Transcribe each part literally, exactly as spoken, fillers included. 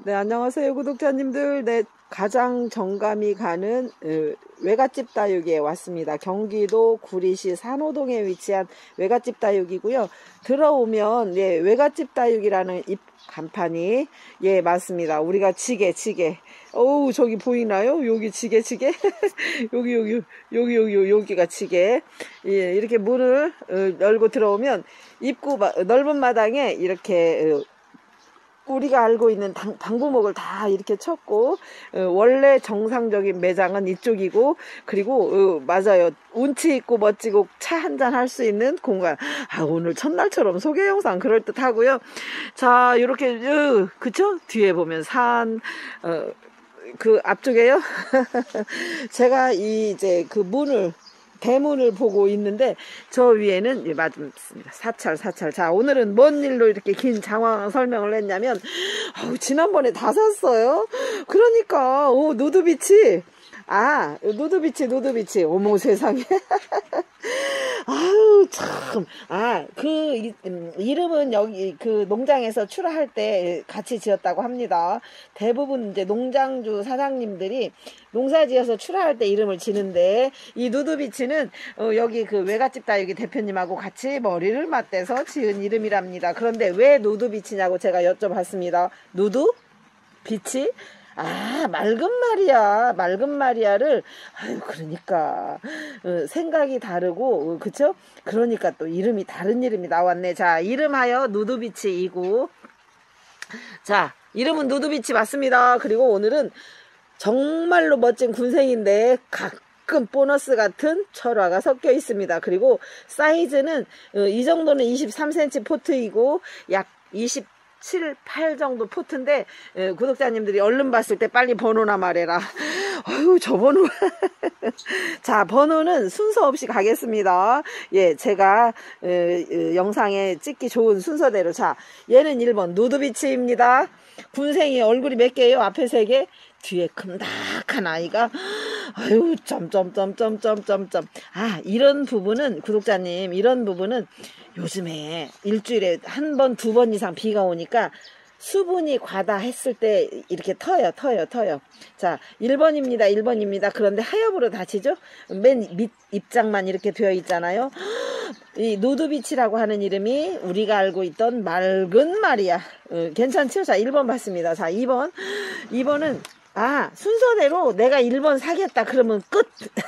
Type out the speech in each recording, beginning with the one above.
네, 안녕하세요, 구독자님들. 네, 가장 정감이 가는 어, 외갓집 다육이에 왔습니다. 경기도 구리시 산호동에 위치한 외갓집 다육이고요. 들어오면 예, 외갓집 다육이라는 입 간판이 예 맞습니다. 우리가 지게 지게. 어우, 저기 보이나요? 여기 지게 지게. 여기 여기 여기 여기 여기가 지게. 예, 이렇게 문을 어, 열고 들어오면 입구 마, 넓은 마당에 이렇게 어, 우리가 알고 있는 당, 방부목을 다 이렇게 쳤고 어, 원래 정상적인 매장은 이쪽이고, 그리고 어, 맞아요, 운치 있고 멋지고 차 한잔 할 수 있는 공간. 아, 오늘 첫날처럼 소개 영상 그럴듯 하고요. 자, 이렇게 어, 그쵸? 뒤에 보면 산 어, 그 앞쪽에요. 제가 이 이제 그 문을 대문을 보고 있는데 저 위에는 예, 맞습니다. 사찰 사찰. 자, 오늘은 뭔 일로 이렇게 긴 장황 설명을 했냐면 어우, 지난번에 다 샀어요. 그러니까 오, 누드비치. 아, 누드비치 누드비치. 어머 세상에. 아유, 참. 아, 그, 음, 이름은 여기, 그, 농장에서 출하할 때 같이 지었다고 합니다. 대부분 이제 농장주 사장님들이 농사 지어서 출하할 때 이름을 지는데, 이 누드비치는, 어, 여기 그 외갓집 다육이 대표님하고 같이 머리를 맞대서 지은 이름이랍니다. 그런데 왜 누드비치냐고 제가 여쭤봤습니다. 누드? 비치? 아, 맑은 마리아, 맑은 마리아를, 아유, 그러니까, 어, 생각이 다르고, 어, 그쵸? 그러니까 또 이름이, 다른 이름이 나왔네. 자, 이름하여 누드비치이고, 자, 이름은 누드비치 맞습니다. 그리고 오늘은 정말로 멋진 군생인데, 가끔 보너스 같은 철화가 섞여 있습니다. 그리고 사이즈는, 어, 이 정도는 이십삼 센티미터 포트이고, 약 이십 칠, 팔 정도 포트인데, 에, 구독자님들이 얼른 봤을 때 빨리 번호나 말해라. 아유, 저 번호. 자, 번호는 순서 없이 가겠습니다. 예, 제가 에, 에, 영상에 찍기 좋은 순서대로. 자, 얘는 일 번 누드비치입니다. 군생이 얼굴이 몇 개예요? 앞에 세 개, 뒤에 큼닥한 아이가, 아유, 점점점점점점점. 아, 이런 부분은, 구독자님, 이런 부분은 요즘에 일주일에 한 번, 두 번 이상 비가 오니까 수분이 과다했을 때 이렇게 터요, 터요, 터요. 자, 일 번입니다, 일 번입니다. 그런데 하엽으로 다치죠? 맨 밑 입장만 이렇게 되어 있잖아요. 이 누드비치라고 하는 이름이 우리가 알고 있던 맑은 마리아. 어, 괜찮죠? 자, 일 번 봤습니다. 자, 이 번. 이 번은 아, 순서대로 내가 일 번 사겠다 그러면 끝.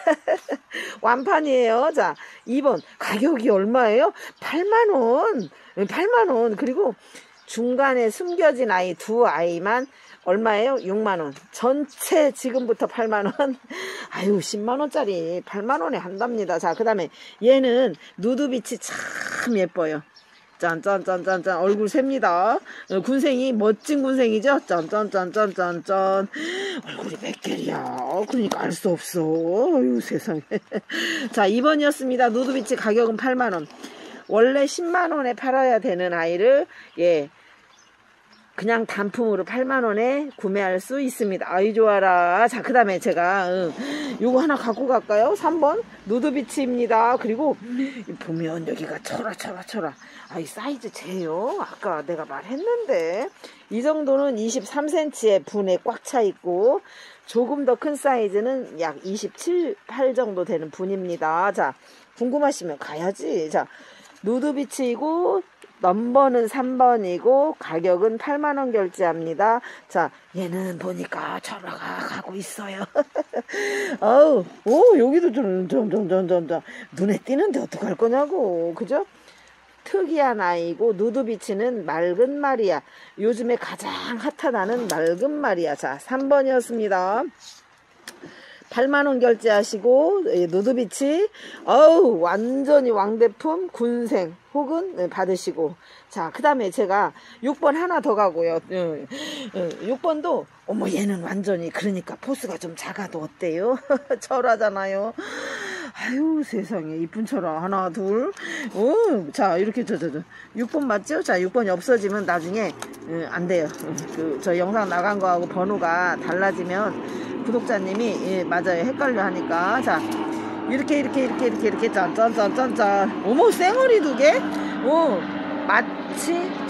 완판이에요. 자, 이 번 가격이 얼마예요? 팔만 원. 팔만 원. 그리고 중간에 숨겨진 아이 두 아이만 얼마예요? 육만 원. 전체 지금부터 팔만 원. 아유, 십만 원짜리 팔만 원에 한답니다. 자, 그 다음에 얘는 누드비치 참 예뻐요. 짠짠짠짠짠. 얼굴 셉니다. 군생이 멋진 군생이죠. 짠짠짠짠짠짠. 얼굴이 몇 개야. 그러니까 알 수 없어. 어휴, 세상에. 자, 이 번이었습니다. 누드비치 가격은 팔만 원. 원래 십만 원에 팔아야 되는 아이를 예 그냥 단품으로 팔만 원에 구매할 수 있습니다. 아이 좋아라. 자, 그 다음에 제가 응, 요거 하나 갖고 갈까요? 삼 번 누드비치입니다. 그리고 보면 여기가 철아 철아 철아. 아이 사이즈 재요. 아까 내가 말했는데 이 정도는 이십삼 센티미터의 분에 꽉 차 있고, 조금 더 큰 사이즈는 약 이십칠, 팔 정도 되는 분입니다. 자, 궁금하시면 가야지. 자, 누드비치이고 넘버는 삼 번이고 가격은 팔만 원 결제합니다. 자, 얘는 보니까 철화가 가고 있어요. 어우, 오, 여기도 좀, 좀, 좀, 좀, 좀, 좀, 눈에 띄는데 어떡할 거냐고. 그죠? 특이한 아이고, 누드비치는 맑은 마리아. 요즘에 가장 핫하다는 맑은 마리아. 자, 삼 번이었습니다. 팔만 원 결제하시고 누드비치 어우 완전히 왕대품 군생 혹은 받으시고, 자, 그 다음에 제가 육 번 하나 더 가고요. 육 번도 어머 얘는 완전히, 그러니까 포스가 좀 작아도 어때요? 철하잖아요. 아유 세상에, 이쁜 철아. 하나 둘 오, 자, 이렇게 저 저 저 육 번 맞죠? 자, 육 번이 없어지면 나중에 음, 안 돼요. 그 저 영상 나간 거하고 번호가 달라지면 구독자님이 예, 맞아요, 헷갈려 하니까. 자, 이렇게 이렇게 이렇게 이렇게 이렇게 짠짠짠짠짠. 어머, 쌩얼이 두 개? 오, 마치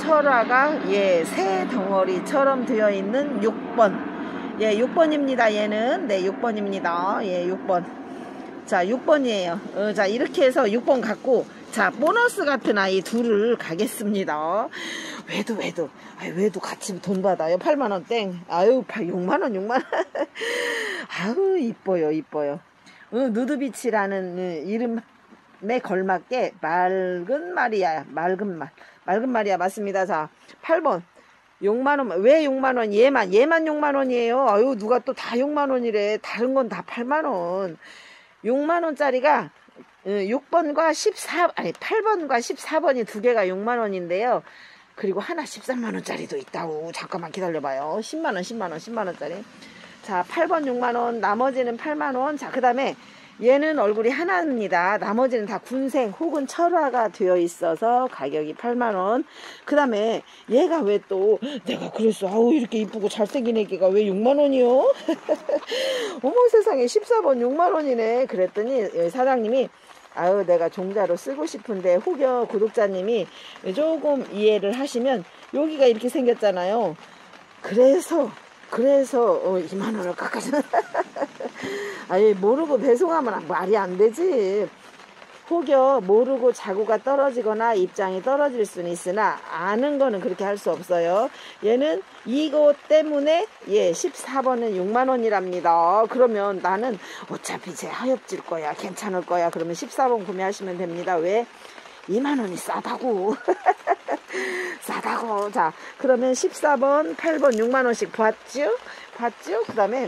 철화가 예, 새 덩어리처럼 되어 있는 육 번. 예, 육 번입니다. 얘는. 네, 육 번입니다. 예, 육 번. 자, 육 번이에요. 어, 자, 이렇게 해서 육 번 갖고, 자, 보너스 같은 아이 둘을 가겠습니다. 왜도, 왜도, 아유, 왜도 같이 돈 받아요. 팔만 원 땡. 아유, 육만 원, 육만 원. 아유, 이뻐요, 이뻐요. 어, 누드비치라는 어, 이름에 걸맞게 맑은 말이야. 맑은 말. 맑은 말이야. 맞습니다. 자, 팔 번. 육만 원. 왜 육만 원? 얘만, 얘만 육만 원이에요. 아유, 누가 또 다 육만 원이래. 다른 건 다 팔만 원. 육만 원짜리가 육 번과 십사, 아니 팔 번과 십사 번이 두 개가 육만 원인데요. 그리고 하나 십삼만 원짜리도 있다고. 잠깐만 기다려봐요. 십만 원, 십만 원, 십만 원짜리. 자, 팔 번 육만 원, 나머지는 팔만 원. 자, 그 다음에 얘는 얼굴이 하나입니다. 나머지는 다 군생 혹은 철화가 되어 있어서 가격이 팔만 원. 그 다음에 얘가 왜 또 내가 그랬어. 아우, 이렇게 이쁘고 잘생긴 애기가 왜 육만 원이요? 어머 세상에, 십사 번 육만 원이네. 그랬더니 사장님이 아유, 내가 종자로 쓰고 싶은데 혹여 구독자님이 조금 이해를 하시면 여기가 이렇게 생겼잖아요. 그래서 그래서 어, 이만 원을 깎아줘. 아니, 모르고 배송하면 말이 안 되지. 혹여 모르고 자구가 떨어지거나 입장이 떨어질 수는 있으나 아는 거는 그렇게 할 수 없어요. 얘는 이거 때문에 예, 십사 번은 육만 원이랍니다. 그러면 나는 어차피 제 하엽질 거야, 괜찮을 거야. 그러면 십사 번 구매하시면 됩니다. 왜? 이만 원이 싸다고. 싸다고. 자, 그러면 십사 번, 팔 번 육만 원씩 봤죠? 봤죠? 그 다음에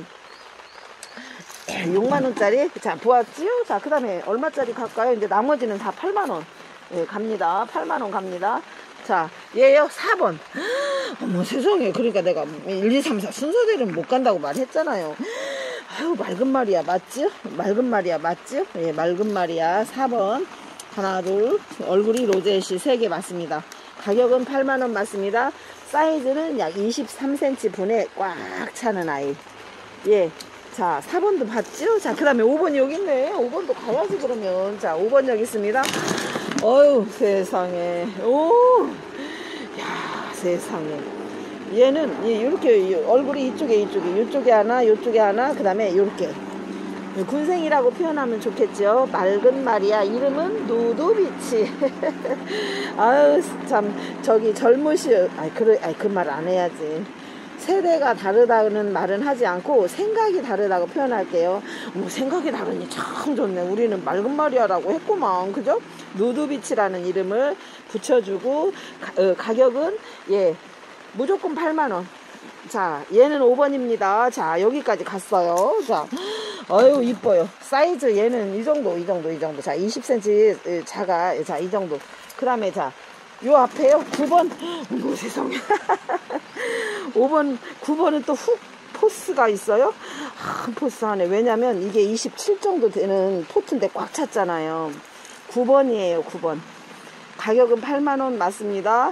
육만 원짜리. 자, 보았지요? 자, 그 다음에 얼마짜리 갈까요? 이제 나머지는 다 팔만 원. 예, 갑니다. 팔만 원 갑니다. 자, 얘요, 사 번. 어머 세상에. 그러니까 내가 일, 이, 삼, 사 순서대로는 못 간다고 말했잖아요. 아유, 맑은 말이야. 맞지요? 맑은 말이야. 맞지요? 예, 맑은 말이야. 사 번. 하나, 둘. 얼굴이 로제시 세 개 맞습니다. 가격은 팔만 원 맞습니다. 사이즈는 약 이십삼 센티미터 분에 꽉 차는 아이. 예. 자, 사 번도 봤죠? 자, 그 다음에 오 번이 여기 있네. 오 번도 가야지, 그러면. 자, 오 번 여기 있습니다. 어휴, 세상에. 오! 야, 세상에. 얘는, 이렇게, 얼굴이 이쪽에, 이쪽에, 이쪽에 하나, 이쪽에 하나, 그 다음에 이렇게. 군생이라고 표현하면 좋겠죠. 맑은 말이야. 이름은 누드비치. 아유, 참, 저기 젊으시, 아이, 그, 아이, 그 말 안 해야지. 세대가 다르다는 말은 하지 않고 생각이 다르다고 표현할게요. 뭐 생각이 다르니 참 좋네. 우리는 맑은 말이야라고 했구만. 그죠? 누드비치라는 이름을 붙여주고 가, 어, 가격은 예 무조건 팔만 원. 자, 얘는 오 번입니다. 자, 여기까지 갔어요. 자, 어유 이뻐요. 사이즈 얘는 이 정도, 이 정도, 이 정도. 자, 이십 센티미터 작아. 자, 이 정도. 그 다음에 자, 요 앞에요. 구 번. 어머 세상에. 오 번, 구 번은 또 훅 포스가 있어요. 한 포스 안에. 왜냐면 이게 이십칠 정도 되는 포트인데 꽉 찼잖아요. 구 번이에요. 구 번. 가격은 팔만 원 맞습니다.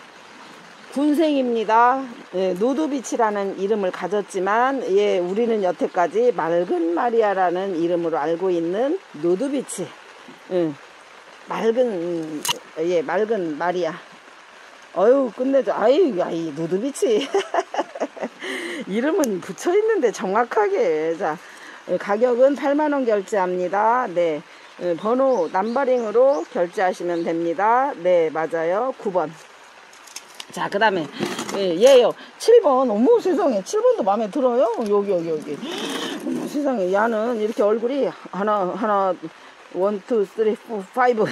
군생입니다. 예, 누드비치라는 이름을 가졌지만 예, 우리는 여태까지 맑은 마리아라는 이름으로 알고 있는 누드비치. 예, 맑은 예, 맑은 마리아. 어유 끝내줘. 아이, 아이, 누드비치. 이름은 붙여 있는데 정확하게. 자, 가격은 팔만 원 결제합니다. 네. 번호 남바링으로 결제하시면 됩니다. 네, 맞아요. 구 번. 자, 그 다음에 예, 얘요. 칠 번. 어머 세상에. 칠 번도 마음에 들어요. 여기, 여기, 여기. 어머 세상에. 야는 이렇게 얼굴이 하나, 하나, 원, 투, 쓰리, 포, 파이브.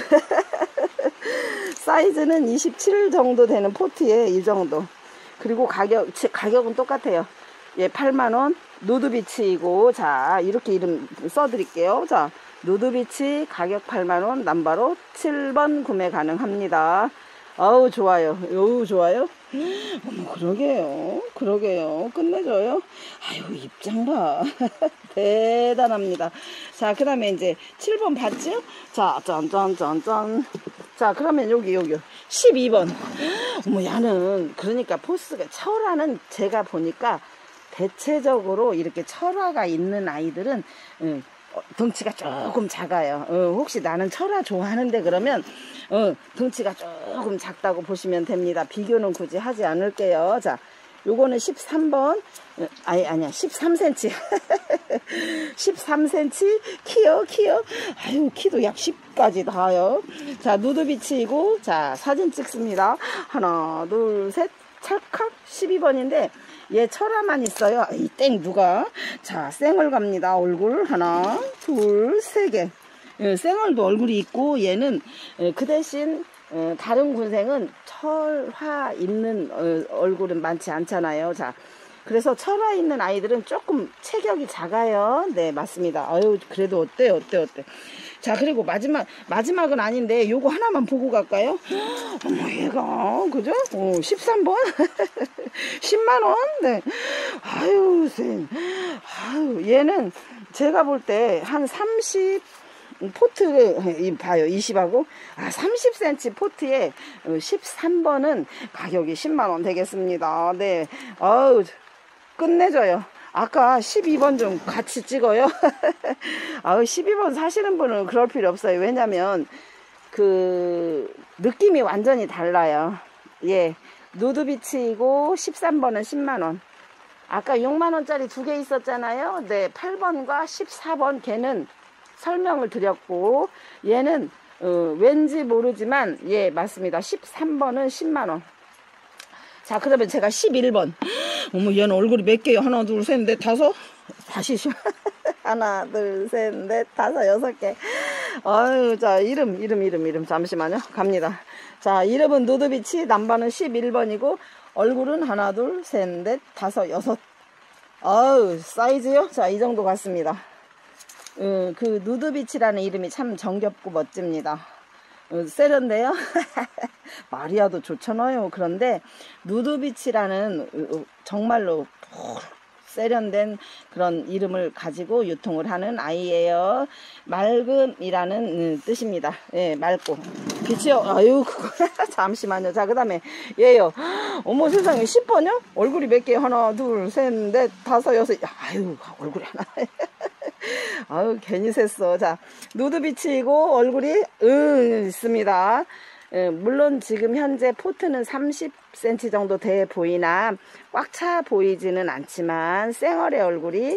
사이즈는 이십칠 정도 되는 포트에 이 정도. 그리고 가격, 가격은 똑같아요. 예, 팔만 원. 누드비치이고, 자, 이렇게 이름 써드릴게요. 자, 누드비치 가격 팔만 원, 남바로 칠 번 구매 가능합니다. 어우, 좋아요. 어우, 좋아요. 어머, 그러게요. 그러게요. 끝내줘요. 아유, 입장 봐. 대단합니다. 자, 그 다음에 이제 칠 번 봤죠? 자, 짠짠짠짠. 자, 그러면 여기, 여기. 십이 번. 어머, 야는, 그러니까 포스가, 철화는 제가 보니까 대체적으로 이렇게 철화가 있는 아이들은, 응, 어, 덩치가 조금 작아요. 어, 혹시 나는 철화 좋아하는데 그러면 어, 덩치가 조금 작다고 보시면 됩니다. 비교는 굳이 하지 않을게요. 자, 요거는 십삼 번, 아니, 아니야, 십삼 센티미터. 십삼 센티미터, 키요, 키요. 아유, 키도 약 십까지 닿아요. 자, 누드비치이고, 자, 사진 찍습니다. 하나, 둘, 셋, 찰칵, 십이 번인데, 얘 철화만 있어요. 이 땡, 누가? 자, 쌩얼 갑니다. 얼굴, 하나, 둘, 세 개. 쌩얼도 얼굴이 있고, 얘는 그 대신, 어, 다른 군생은 철화 있는 어, 얼굴은 많지 않잖아요. 자, 그래서 철화 있는 아이들은 조금 체격이 작아요. 네, 맞습니다. 아유, 그래도 어때, 어때, 어때. 자, 그리고 마지막, 마지막은 아닌데, 요거 하나만 보고 갈까요? 어머, 얘가, 그죠? 어, 십삼 번? 십만 원? 네. 아유, 쌤. 아유, 얘는 제가 볼 때 한 삼십, 포트를 봐요. 이십하고 아, 삼십 센티미터 포트에 십삼 번은 가격이 십만 원 되겠습니다. 네, 어우, 끝내줘요. 아까 십이 번 좀 같이 찍어요. 아우, 십이 번 사시는 분은 그럴 필요 없어요. 왜냐면 그 느낌이 완전히 달라요. 예, 누드비치이고 십삼 번은 십만 원. 아까 육만 원짜리 두 개 있었잖아요. 네, 팔 번과 십사 번 걔는 설명을 드렸고, 얘는 어, 왠지 모르지만 예, 맞습니다. 십삼 번은 십만 원. 자, 그러면 제가 십일 번. 어머, 얘는 얼굴이 몇 개요? 하나, 둘, 셋, 넷, 다섯. 다시 하나, 둘, 셋, 넷, 다섯, 여섯 개. 아유, 자, 이름, 이름, 이름, 이름. 잠시만요. 갑니다. 자, 이름은 누드비치, 남바는 십일 번이고, 얼굴은 하나, 둘, 셋, 넷, 다섯, 여섯. 아유, 사이즈요? 자, 이 정도 같습니다. 어, 그 누드비치라는 이름이 참 정겹고 멋집니다. 어, 세련돼요? 마리아도 좋잖아요. 그런데 누드비치라는 어, 정말로 세련된 그런 이름을 가지고 유통을 하는 아이예요. 맑음이라는 음, 뜻입니다. 예, 맑고 빛이요. 아유, 그거 잠시만요. 자, 그 다음에 얘요. 어머, 세상에 십 번요? 얼굴이 몇 개? 하나, 둘, 셋, 넷, 다섯, 여섯. 아유, 얼굴이 하나. 아유, 괜히 셌어. 자, 누드비치이고 얼굴이 응 있습니다. 예, 물론 지금 현재 포트는 삼십 센티미터 정도 돼 보이나 꽉 차 보이지는 않지만 쌩얼의 얼굴이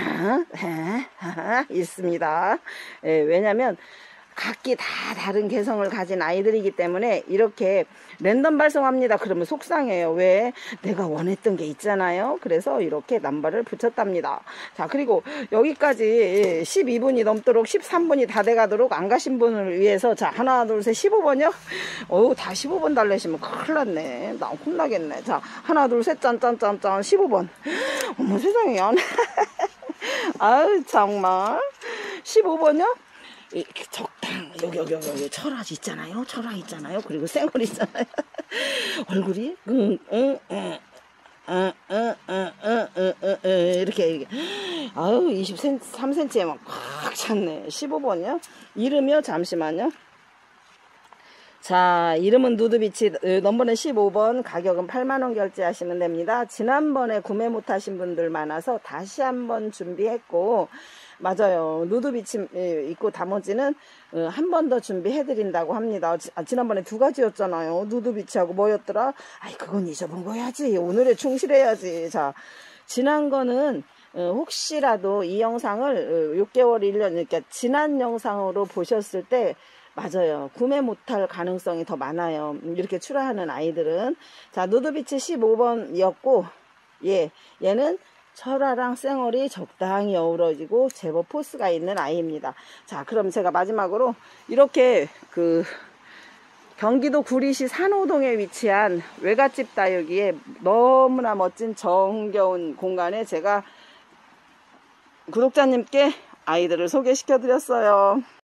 있습니다. 예, 왜냐면 각기 다 다른 개성을 가진 아이들이기 때문에 이렇게 랜덤 발송합니다. 그러면 속상해요. 왜? 내가 원했던 게 있잖아요. 그래서 이렇게 남발을 붙였답니다. 자, 그리고 여기까지 십이 분이 넘도록 십삼 분이 다 돼가도록 안 가신 분을 위해서 자, 하나, 둘, 셋, 십오 번이요? 어우, 다 십오 번 달래시면 큰일 났네. 나 혼나겠네. 자, 하나, 둘, 셋, 짠짠짠짠, 십오 번. 어머, 세상에. 아유, 정말. 십오 번이요? 이렇게 적당 여기 여기 여기, 여기 철화 있잖아요. 철화 있잖아요. 그리고 쌩얼 있잖아요. 얼굴이 응응응응응응응응 이렇게 이렇게 아유 이십삼 센티미터에 막 꽉 찼네. 십오 번이요. 이름이요. 잠시만요. 자, 이름은 누드비치, 넘버는 십오 번, 가격은 팔만 원 결제하시면 됩니다. 지난번에 구매 못하신 분들 많아서 다시 한번 준비했고, 맞아요. 누드비치 있고 나머지는 한 번 더 준비해드린다고 합니다. 지난번에 두 가지였잖아요. 누드비치하고 뭐였더라? 아이, 그건 잊어본 거야지. 오늘에 충실해야지. 자, 지난 거는 혹시라도 이 영상을 육 개월, 일 년, 그러니까 지난 영상으로 보셨을 때 맞아요. 구매 못할 가능성이 더 많아요. 이렇게 출하하는 아이들은. 자, 누드비치 십오 번이었고, 예, 얘는 철화랑 쌩얼이 적당히 어우러지고 제법 포스가 있는 아이입니다. 자, 그럼 제가 마지막으로 이렇게 그 경기도 구리시 산호동에 위치한 외갓집 다육이의 너무나 멋진 정겨운 공간에 제가 구독자님께 아이들을 소개시켜 드렸어요.